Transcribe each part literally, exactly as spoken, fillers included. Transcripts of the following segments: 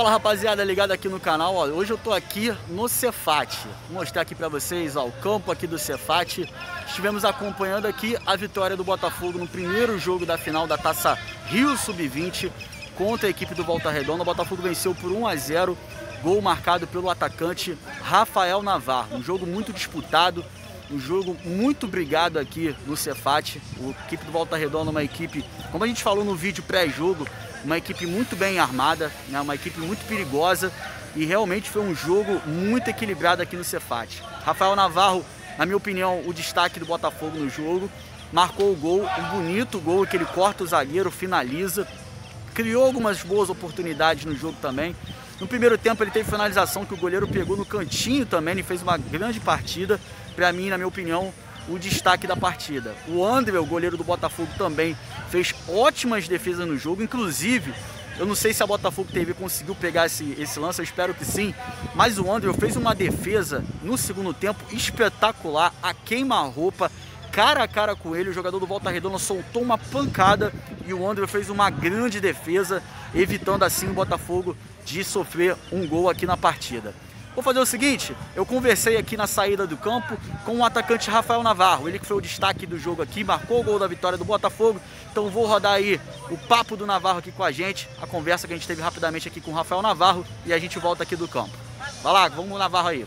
Fala rapaziada, ligado aqui no canal, ó, hoje eu tô aqui no Cefat. Vou mostrar aqui pra vocês, ó, o campo aqui do Cefat. Estivemos acompanhando aqui a vitória do Botafogo no primeiro jogo da final da Taça Rio sub vinte contra a equipe do Volta Redonda. O Botafogo venceu por um a zero, gol marcado pelo atacante Rafael Navarro. Um jogo muito disputado, um jogo muito brigado aqui no Cefat. A equipe do Volta Redonda é uma equipe, como a gente falou no vídeo pré-jogo, uma equipe muito bem armada, né? Uma equipe muito perigosa, e realmente foi um jogo muito equilibrado aqui no Cefat. Rafael Navarro, na minha opinião, o destaque do Botafogo no jogo, marcou o gol, um bonito gol que ele corta o zagueiro, finaliza, criou algumas boas oportunidades no jogo também. No primeiro tempo ele teve finalização que o goleiro pegou no cantinho também, ele fez uma grande partida. Para mim, na minha opinião, o destaque da partida. O André, o goleiro do Botafogo, também fez ótimas defesas no jogo. Inclusive, eu não sei se a Botafogo T V conseguiu pegar esse, esse lance, eu espero que sim, mas o André fez uma defesa no segundo tempo espetacular, a queima-roupa, cara a cara com ele. O jogador do Volta Redonda soltou uma pancada e o André fez uma grande defesa, evitando assim o Botafogo de sofrer um gol aqui na partida. Vou fazer o seguinte, eu conversei aqui na saída do campo com o atacante Rafael Navarro, ele que foi o destaque do jogo aqui, marcou o gol da vitória do Botafogo. Então vou rodar aí o papo do Navarro aqui com a gente, a conversa que a gente teve rapidamente aqui com o Rafael Navarro, e a gente volta aqui do campo. Vai lá, vamos Navarro aí.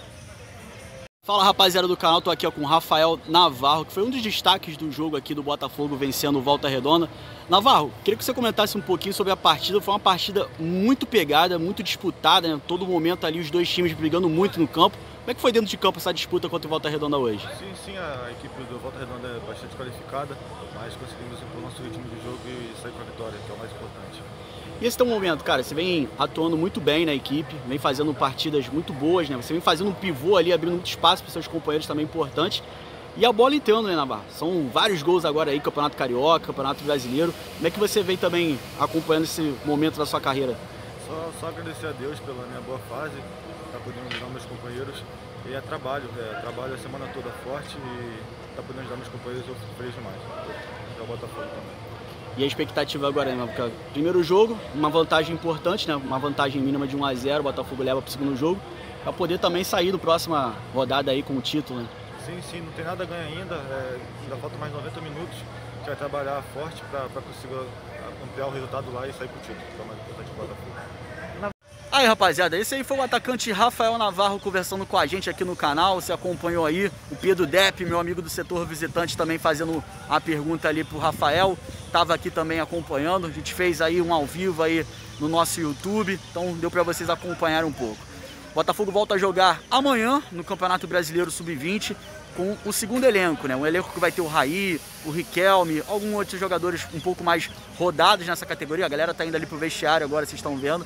Fala rapaziada do canal, tô aqui ó, com o Rafael Navarro, que foi um dos destaques do jogo aqui do Botafogo vencendo o Volta Redonda. Navarro, queria que você comentasse um pouquinho sobre a partida. Foi uma partida muito pegada, muito disputada, né? Todo momento ali os dois times brigando muito no campo. Como é que foi dentro de campo essa disputa contra o Volta Redonda hoje? Sim, sim, a equipe do Volta Redonda é bastante qualificada, mas conseguimos impor o nosso ritmo de jogo e sair com a vitória, que é o mais importante. E esse teu momento, cara, você vem atuando muito bem na equipe, vem fazendo partidas muito boas, né? Você vem fazendo um pivô ali, abrindo muito espaço para seus companheiros também importante. E a bola entrando, né, Navarro? São vários gols agora aí, Campeonato Carioca, Campeonato Brasileiro. Como é que você vem também acompanhando esse momento da sua carreira? Só, só agradecer a Deus pela minha boa fase, tá podendo ajudar meus companheiros. E é trabalho, é trabalho a semana toda forte e tá podendo ajudar meus companheiros, eu fico feliz demais. É o Botafogo também. E a expectativa agora, né? Porque primeiro jogo, uma vantagem importante, né? Uma vantagem mínima de um a zero, o Botafogo leva para o segundo jogo, para poder também sair na próxima rodada aí com o título, né? Sim, sim, não tem nada a ganhar ainda, é, ainda falta mais noventa minutos, a gente vai trabalhar forte para conseguir ampliar o resultado lá e sair com o título, que é o mais importante para o Botafogo. Aí rapaziada, esse aí foi o atacante Rafael Navarro conversando com a gente aqui no canal. Você acompanhou aí o Pedro Depp, meu amigo do setor visitante, também fazendo a pergunta ali pro Rafael. Tava aqui também acompanhando, a gente fez aí um ao vivo aí no nosso YouTube, então deu para vocês acompanharem um pouco. O Botafogo volta a jogar amanhã no Campeonato Brasileiro sub vinte com o segundo elenco, né? Um elenco que vai ter o Raí, o Riquelme, alguns outros jogadores um pouco mais rodados nessa categoria. A galera tá indo ali pro vestiário agora, vocês estão vendo.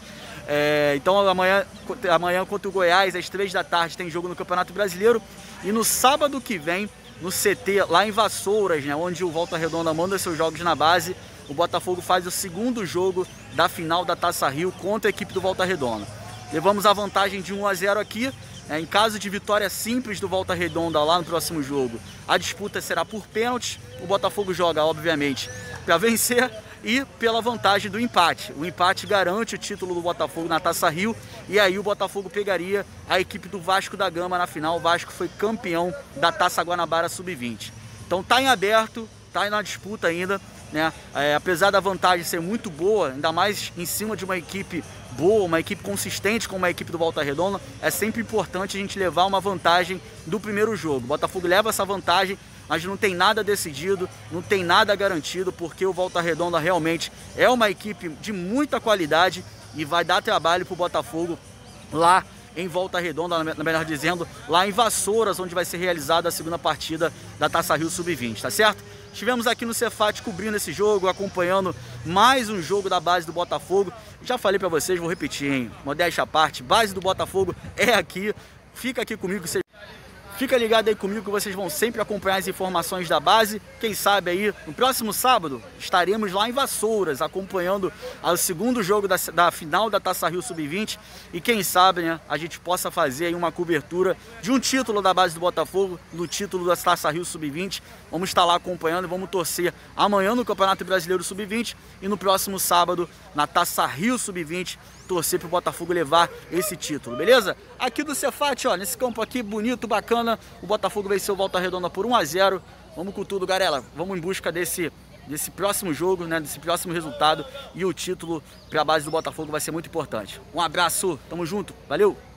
É, então amanhã, amanhã contra o Goiás, às três da tarde, tem jogo no Campeonato Brasileiro. E no sábado que vem, no C T, lá em Vassouras, né, onde o Volta Redonda manda seus jogos na base, o Botafogo faz o segundo jogo da final da Taça Rio contra a equipe do Volta Redonda. Levamos a vantagem de um a zero aqui. É, em caso de vitória simples do Volta Redonda lá no próximo jogo, a disputa será por pênaltis. O Botafogo joga, obviamente, para vencer e pela vantagem do empate. O empate garante o título do Botafogo na Taça Rio, e aí o Botafogo pegaria a equipe do Vasco da Gama na final. O Vasco foi campeão da Taça Guanabara sub vinte. Então tá em aberto, tá na disputa ainda, né? É, apesar da vantagem ser muito boa, ainda mais em cima de uma equipe boa, uma equipe consistente como a equipe do Volta Redonda, é sempre importante a gente levar uma vantagem do primeiro jogo. O Botafogo leva essa vantagem, mas não tem nada decidido, não tem nada garantido, porque o Volta Redonda realmente é uma equipe de muita qualidade e vai dar trabalho para o Botafogo lá em Volta Redonda, melhor dizendo, lá em Vassouras, onde vai ser realizada a segunda partida da Taça Rio sub vinte, tá certo? Estivemos aqui no Cefat cobrindo esse jogo, acompanhando mais um jogo da base do Botafogo. Já falei pra vocês, vou repetir, hein? Modéstia à parte, base do Botafogo é aqui. Fica aqui comigo, você... Fica ligado aí comigo que vocês vão sempre acompanhar as informações da base. Quem sabe aí, no próximo sábado, estaremos lá em Vassouras, acompanhando o segundo jogo da, da final da Taça Rio sub vinte. E quem sabe, né, a gente possa fazer aí uma cobertura de um título da base do Botafogo, no título da Taça Rio sub vinte. Vamos estar lá acompanhando e vamos torcer amanhã no Campeonato Brasileiro sub vinte e no próximo sábado na Taça Rio sub vinte, torcer para o Botafogo levar esse título, beleza? Aqui do Cefat, ó, nesse campo aqui bonito, bacana, o Botafogo venceu o Volta Redonda por um a zero. Vamos com tudo, galera. Vamos em busca desse, desse próximo jogo, né, desse próximo resultado, e o título para a base do Botafogo vai ser muito importante. Um abraço, tamo junto, valeu!